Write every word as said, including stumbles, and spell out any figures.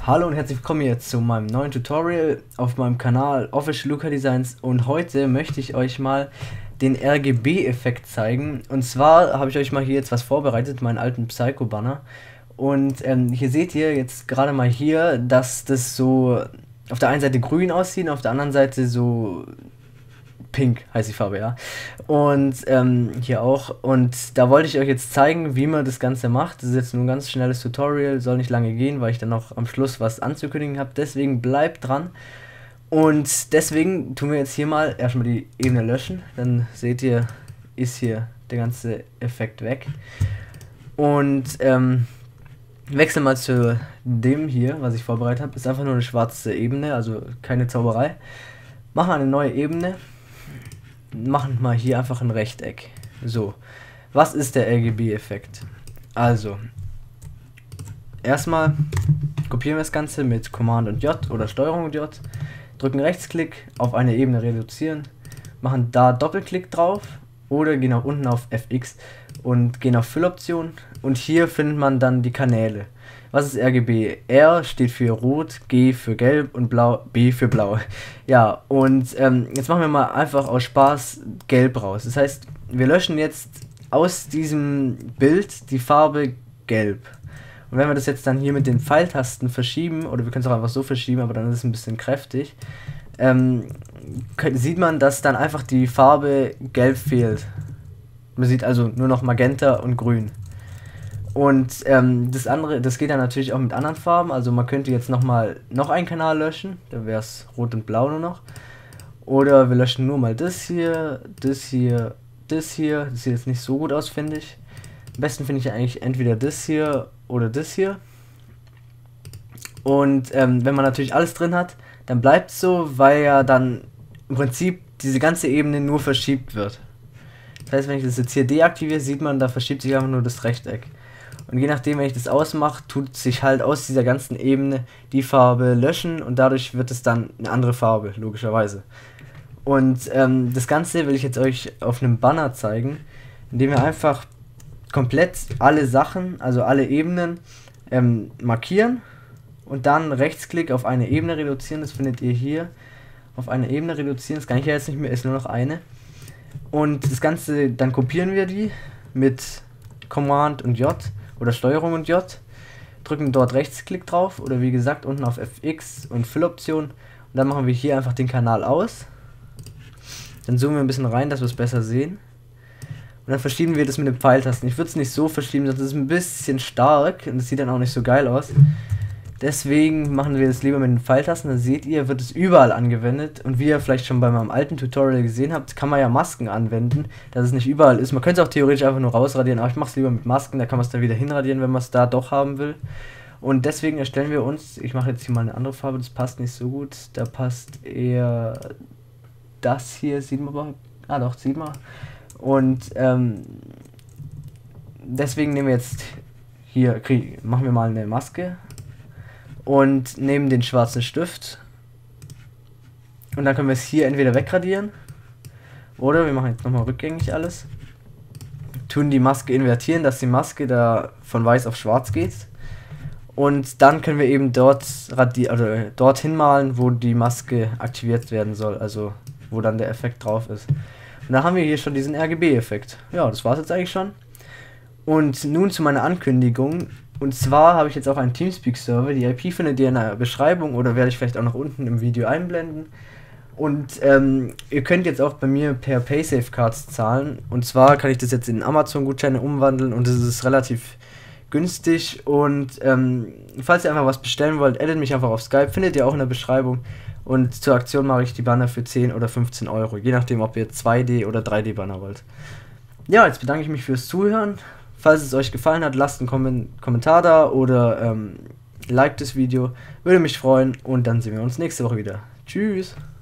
Hallo und herzlich willkommen hier zu meinem neuen Tutorial auf meinem Kanal Official Luca Designs, und heute möchte ich euch mal den R G B-Effekt zeigen. Und zwar habe ich euch mal hier jetzt was vorbereitet, meinen alten Psycho-Banner. Und ähm, hier seht ihr jetzt gerade mal hier, dass das so auf der einen Seite grün aussieht, auf der anderen Seite so pink heißt die Farbe, ja. Und ähm, hier auch. Und da wollte ich euch jetzt zeigen, wie man das Ganze macht. Das ist jetzt nur ein ganz schnelles Tutorial, soll nicht lange gehen, weil ich dann noch am Schluss was anzukündigen habe. Deswegen bleibt dran. Und deswegen tun wir jetzt hier mal erstmal die Ebene löschen. Dann seht ihr, ist hier der ganze Effekt weg. Und ähm, wechseln mal zu dem hier, was ich vorbereitet habe. Ist einfach nur eine schwarze Ebene, also keine Zauberei. Machen eine neue Ebene. Machen mal hier einfach ein Rechteck. So, was ist der R G B-Effekt? Also, erstmal kopieren wir das Ganze mit Command und J oder Steuerung und J, drücken Rechtsklick, auf eine Ebene reduzieren, machen da Doppelklick drauf oder gehen auch unten auf F X und gehen auf Fülloption, und hier findet man dann die Kanäle. Was ist R G B? R steht für Rot, G für Gelb und Blau, B für Blau. Ja, und ähm, jetzt machen wir mal einfach aus Spaß Gelb raus. Das heißt, wir löschen jetzt aus diesem Bild die Farbe Gelb. Und wenn wir das jetzt dann hier mit den Pfeiltasten verschieben, oder wir können es auch einfach so verschieben, aber dann ist es ein bisschen kräftig, ähm, sieht man, dass dann einfach die Farbe Gelb fehlt. Man sieht also nur noch Magenta und Grün. Und ähm, das andere, das geht dann natürlich auch mit anderen Farben. Also man könnte jetzt nochmal noch einen Kanal löschen, da wäre es Rot und Blau nur noch. Oder wir löschen nur mal das hier, das hier, das hier. Das sieht jetzt nicht so gut aus, finde ich. Am besten finde ich eigentlich entweder das hier oder das hier. Und ähm, wenn man natürlich alles drin hat, dann bleibt es so, weil ja dann im Prinzip diese ganze Ebene nur verschiebt wird. Das heißt, wenn ich das jetzt hier deaktiviere, sieht man, da verschiebt sich einfach nur das Rechteck. Und je nachdem, wenn ich das ausmache, tut sich halt aus dieser ganzen Ebene die Farbe löschen, und dadurch wird es dann eine andere Farbe, logischerweise. Und ähm, das Ganze will ich jetzt euch auf einem Banner zeigen, indem wir einfach komplett alle Sachen, also alle Ebenen ähm, markieren und dann Rechtsklick auf eine Ebene reduzieren. Das findet ihr hier. Auf eine Ebene reduzieren, das kann ich ja jetzt nicht mehr, ist nur noch eine. Und das Ganze, dann kopieren wir die mit Command und J oder Steuerung und J, drücken dort Rechtsklick drauf oder wie gesagt unten auf F X und Fülloption, und dann machen wir hier einfach den Kanal aus. Dann zoomen wir ein bisschen rein, dass wir es besser sehen. Und dann verschieben wir das mit den Pfeiltasten. Ich würde es nicht so verschieben, das ist ein bisschen stark und es sieht dann auch nicht so geil aus. Deswegen machen wir das lieber mit den Pfeiltasten. Dann seht ihr, wird es überall angewendet. Und wie ihr vielleicht schon bei meinem alten Tutorial gesehen habt, kann man ja Masken anwenden, dass es nicht überall ist. Man könnte es auch theoretisch einfach nur rausradieren, aber ich mache es lieber mit Masken, da kann man es dann wieder hinradieren, wenn man es da doch haben will. Und deswegen erstellen wir uns, ich mache jetzt hier mal eine andere Farbe, das passt nicht so gut. Da passt eher das hier, sieht man aber, ah doch, sieht man. Und ähm, deswegen nehmen wir jetzt hier, krieg, machen wir mal eine Maske. Und nehmen den schwarzen Stift, und dann können wir es hier entweder wegradieren oder wir machen jetzt nochmal rückgängig alles, tun die Maske invertieren, dass die Maske da von weiß auf schwarz geht, und dann können wir eben dort radi also dorthin malen, wo die Maske aktiviert werden soll, also wo dann der Effekt drauf ist. Und dann haben wir hier schon diesen R G B-Effekt. Ja, das war's jetzt eigentlich schon. Und nun zu meiner Ankündigung. Und zwar habe ich jetzt auch einen Teamspeak-Server. Die I P findet ihr in der Beschreibung oder werde ich vielleicht auch noch unten im Video einblenden. Und ähm, ihr könnt jetzt auch bei mir per Paysafe-Cards zahlen. Und zwar kann ich das jetzt in Amazon-Gutscheine umwandeln, und das ist relativ günstig. Und ähm, falls ihr einfach was bestellen wollt, addet mich einfach auf Skype. Findet ihr auch in der Beschreibung. Und zur Aktion mache ich die Banner für zehn oder fünfzehn Euro. Je nachdem, ob ihr zwei D oder drei D Banner wollt. Ja, jetzt bedanke ich mich fürs Zuhören. Falls es euch gefallen hat, lasst einen Kom Kommentar da oder ähm, liked das Video. Würde mich freuen, und dann sehen wir uns nächste Woche wieder. Tschüss!